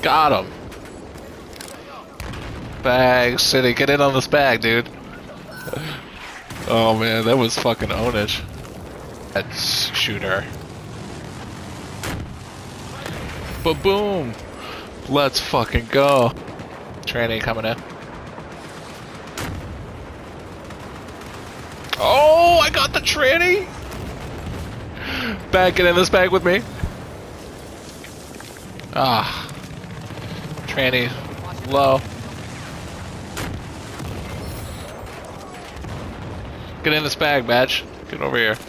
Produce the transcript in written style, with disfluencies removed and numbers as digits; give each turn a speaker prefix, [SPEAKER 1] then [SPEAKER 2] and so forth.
[SPEAKER 1] Got him. Bag City, get in on this bag, dude. Oh man, that was fucking ownage. Let's shoot her. Ba-boom! Let's fucking go. Tranny coming in. Oh, I got the tranny! Bag, get in this bag with me. Ah. Tranny, low. Get in this bag, Badge. Get over here.